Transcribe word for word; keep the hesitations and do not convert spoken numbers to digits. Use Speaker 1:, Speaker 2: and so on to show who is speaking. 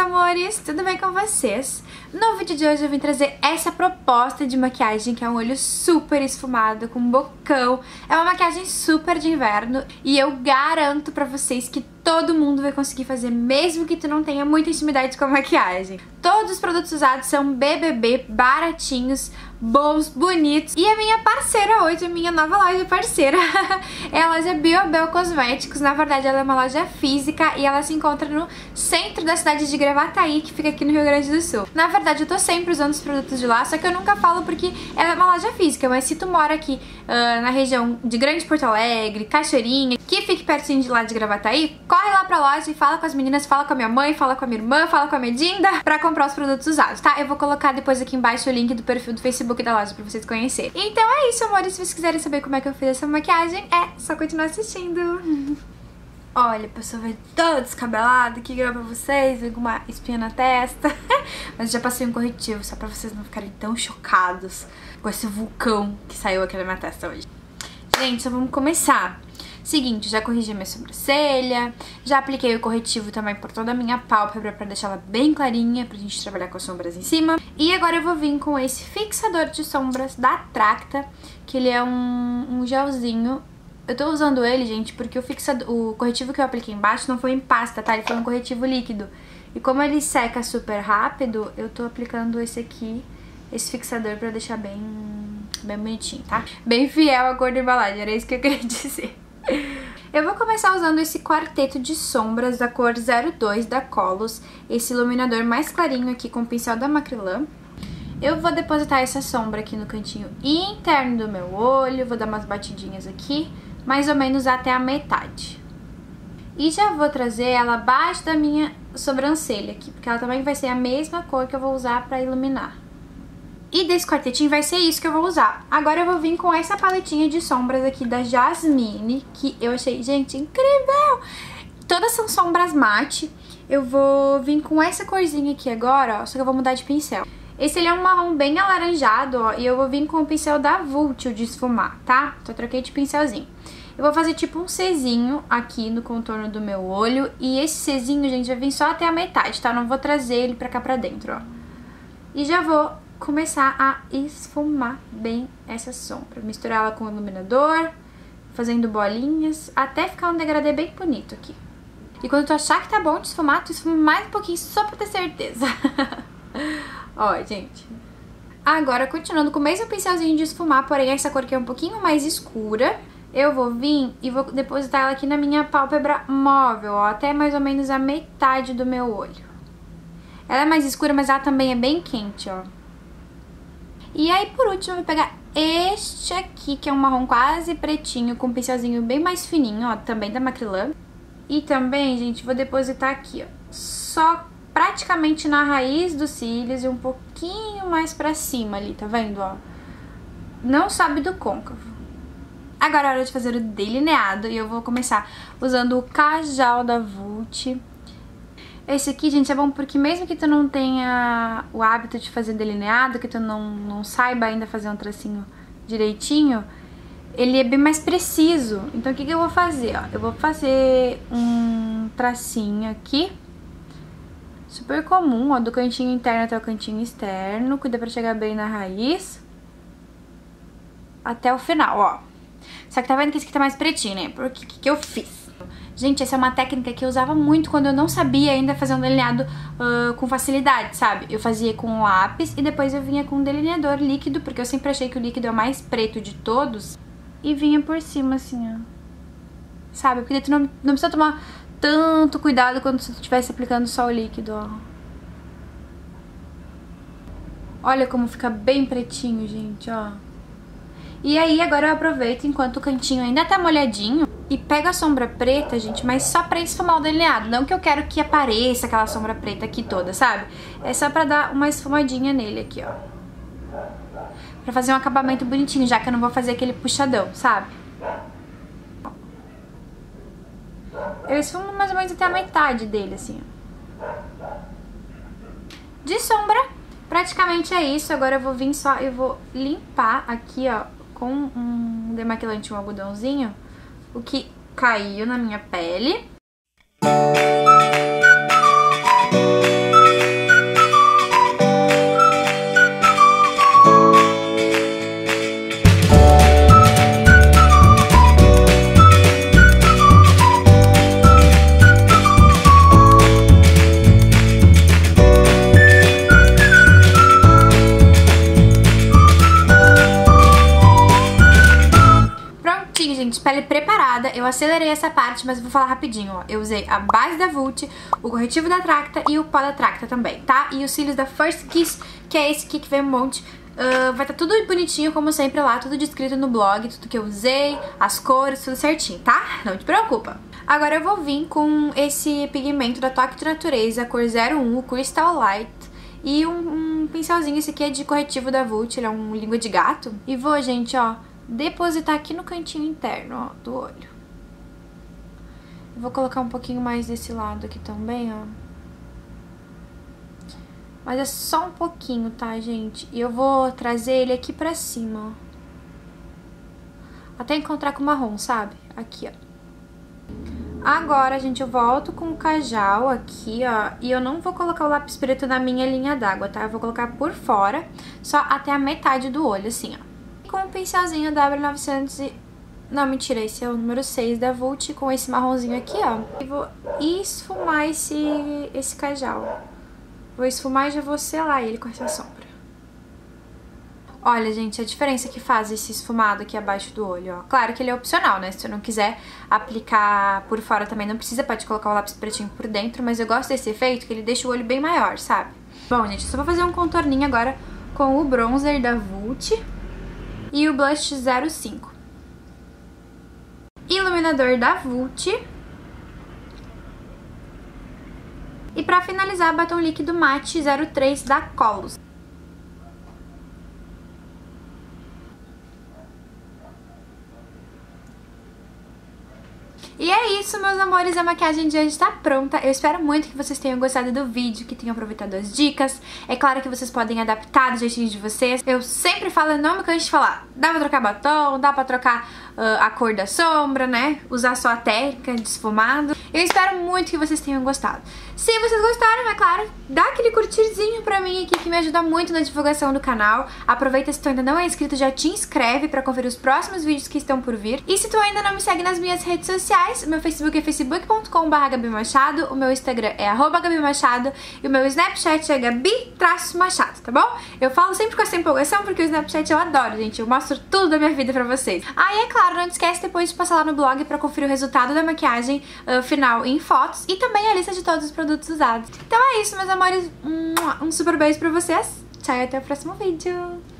Speaker 1: amores, tudo bem com vocês? No vídeo de hoje eu vim trazer essa proposta de maquiagem que é um olho super esfumado com bocão. É uma maquiagem super de inverno e eu garanto pra vocês que todo mundo vai conseguir fazer, mesmo que tu não tenha muita intimidade com a maquiagem. Todos os produtos usados são B B B, baratinhos, bons, bonitos. E a minha parceira hoje, a minha nova loja parceira, é a loja Biobel Cosméticos. Na verdade ela é uma loja física e ela se encontra no centro da cidade de Gravataí, que fica aqui no Rio Grande do Sul. Na verdade eu tô sempre usando os produtos de lá, só que eu nunca falo porque ela é uma loja física, mas se tu mora aqui uh, na região de Grande Porto Alegre, Cachoeirinha, que fique pertinho de lá de Gravataí, corre lá pra loja e fala com as meninas, fala com a minha mãe, fala com a minha irmã, fala com a minha Dinda pra comprar os produtos usados, tá? Eu vou colocar depois aqui embaixo o link do perfil do Facebook da loja pra vocês conhecerem. Então é isso, amores. Se vocês quiserem saber como é que eu fiz essa maquiagem, é só continuar assistindo. Olha, a pessoa veio toda descabelada aqui, grava pra vocês, veio com uma espinha na testa. Mas já passei um corretivo, só pra vocês não ficarem tão chocados com esse vulcão que saiu aqui na minha testa hoje. Gente, então vamos começar. Seguinte, já corrigi a minha sobrancelha, já apliquei o corretivo também por toda a minha pálpebra pra deixar ela bem clarinha, pra gente trabalhar com as sombras em cima. E agora eu vou vir com esse fixador de sombras da Tracta, que ele é um, um gelzinho. Eu tô usando ele, gente, porque o, fixador, o corretivo que eu apliquei embaixo não foi em pasta, tá? Ele foi um corretivo líquido. E como ele seca super rápido, eu tô aplicando esse aqui, esse fixador pra deixar bem, bem bonitinho, tá? Bem fiel à cor da embalagem, era isso que eu queria dizer. Eu vou começar usando esse quarteto de sombras da cor zero dois da Colors, esse iluminador mais clarinho aqui com o pincel da Macrylan. Eu vou depositar essa sombra aqui no cantinho interno do meu olho, vou dar umas batidinhas aqui, mais ou menos até a metade. E já vou trazer ela abaixo da minha sobrancelha aqui, porque ela também vai ser a mesma cor que eu vou usar pra iluminar. E desse quartetinho vai ser isso que eu vou usar. Agora eu vou vir com essa paletinha de sombras aqui da Jasmine, que eu achei, gente, incrível! Todas são sombras mate. Eu vou vir com essa corzinha aqui agora, ó, só que eu vou mudar de pincel. Esse ele é um marrom bem alaranjado, ó, e eu vou vir com o pincel da Vult de esfumar, tá? Só troquei de pincelzinho. Eu vou fazer tipo um Czinho aqui no contorno do meu olho, e esse Czinho, gente, vai vir só até a metade, tá? Não vou trazer ele pra cá pra dentro, ó. E já vou começar a esfumar bem essa sombra. Misturar ela com o iluminador, fazendo bolinhas, até ficar um degradê bem bonito aqui. E quando tu achar que tá bom de esfumar, tu esfuma mais um pouquinho só pra ter certeza. Ó, gente. Agora, continuando com o mesmo pincelzinho de esfumar, porém essa cor aqui é um pouquinho mais escura, eu vou vir e vou depositar ela aqui na minha pálpebra móvel, ó, até mais ou menos a metade do meu olho. Ela é mais escura, mas ela também é bem quente, ó. E aí, por último, eu vou pegar este aqui, que é um marrom quase pretinho, com um pincelzinho bem mais fininho, ó, também da Macrylan. E também, gente, vou depositar aqui, ó, só praticamente na raiz dos cílios e um pouquinho mais pra cima ali, tá vendo, ó? Não sobe do côncavo. Agora é hora de fazer o delineado e eu vou começar usando o Kajal da Vult. Esse aqui, gente, é bom porque mesmo que tu não tenha o hábito de fazer delineado, que tu não, não saiba ainda fazer um tracinho direitinho, ele é bem mais preciso. Então o que que eu vou fazer, ó? Eu vou fazer um tracinho aqui, super comum, ó, do cantinho interno até o cantinho externo, cuida pra chegar bem na raiz, até o final, ó. Só que tá vendo que esse aqui tá mais pretinho, né? Porque o que que eu fiz? Gente, essa é uma técnica que eu usava muito quando eu não sabia ainda fazer um delineado uh, com facilidade, sabe? Eu fazia com lápis e depois eu vinha com um delineador líquido, porque eu sempre achei que o líquido é o mais preto de todos. E vinha por cima, assim, ó. Sabe? Porque tu não, não precisa tomar tanto cuidado quando se tu estivesse aplicando só o líquido, ó. Olha como fica bem pretinho, gente, ó. E aí, agora eu aproveito enquanto o cantinho ainda tá molhadinho e pego a sombra preta, gente, mas só pra esfumar o delineado. Não que eu quero que apareça aquela sombra preta aqui toda, sabe? É só pra dar uma esfumadinha nele aqui, ó. Pra fazer um acabamento bonitinho, já que eu não vou fazer aquele puxadão, sabe? Eu esfumo mais ou menos até a metade dele, assim, ó. De sombra, praticamente é isso. Agora eu vou vir só, eu vou limpar aqui, ó, com um demaquilante, um algodãozinho, o que caiu na minha pele. acelerei essa parte, mas vou falar rapidinho, ó. Eu usei a base da Vult, o corretivo da Tracta e o pó da Tracta também, tá? E os cílios da First Kiss, que é esse aqui que vem um monte. Uh, vai estar tudo bonitinho, como sempre lá, tudo descrito no blog, tudo que eu usei, as cores, tudo certinho, tá? Não te preocupa. Agora eu vou vir com esse pigmento da Toque de Natureza, cor zero um, o Crystal Light. E um, um pincelzinho, esse aqui é de corretivo da Vult, ele é um língua de gato. E vou, gente, ó, depositar aqui no cantinho interno, ó, do olho. Eu vou colocar um pouquinho mais desse lado aqui também, ó. Mas é só um pouquinho, tá, gente? E eu vou trazer ele aqui pra cima, ó. Até encontrar com o marrom, sabe? Aqui, ó. Agora, gente, eu volto com o Kajal aqui, ó, e eu não vou colocar o lápis preto na minha linha d'água, tá? Eu vou colocar por fora, só até a metade do olho, assim, ó. E com o pincelzinho da W novecentos e... Não, mentira, esse é o número seis da Vult, com esse marronzinho aqui, ó. E vou esfumar esse, esse Kajal. Vou esfumar e já vou selar ele com essa sombra. Olha, gente, a diferença que faz esse esfumado aqui abaixo do olho, ó. Claro que ele é opcional, né? Se você não quiser aplicar por fora também não precisa, pode colocar o lápis pretinho por dentro, mas eu gosto desse efeito que ele deixa o olho bem maior, sabe? Bom, gente, só vou fazer um contorninho agora com o bronzer da Vult e o blush zero cinco. Iluminador da Vult. E pra finalizar, batom líquido mate zero três da Colors. E é isso, meus amores, a maquiagem de hoje tá pronta. Eu espero muito que vocês tenham gostado do vídeo, que tenham aproveitado as dicas. É claro que vocês podem adaptar do jeitinho de vocês. Eu sempre falo, não me canso de falar, dá pra trocar batom, dá pra trocar uh, a cor da sombra, né? Usar só a técnica de esfumado. Eu espero muito que vocês tenham gostado. Se vocês gostaram, é claro, dá aquele curtirzinho pra mim aqui que me ajuda muito na divulgação do canal. Aproveita, se tu ainda não é inscrito, já te inscreve pra conferir os próximos vídeos que estão por vir. E se tu ainda não me segue nas minhas redes sociais, o meu Facebook é facebook ponto com barra Gabi Machado, o meu Instagram é arroba Gabi Machado e o meu Snapchat é Gabi-Machado, tá bom? Eu falo sempre com essa empolgação porque o Snapchat eu adoro, gente. Eu mostro tudo da minha vida pra vocês. Ah, e é claro, não esquece depois de passar lá no blog pra conferir o resultado da maquiagem uh, final em fotos e também a lista de todos os produtos usados. Então é isso, meus amores. Um super beijo pra vocês. Tchau e até o próximo vídeo.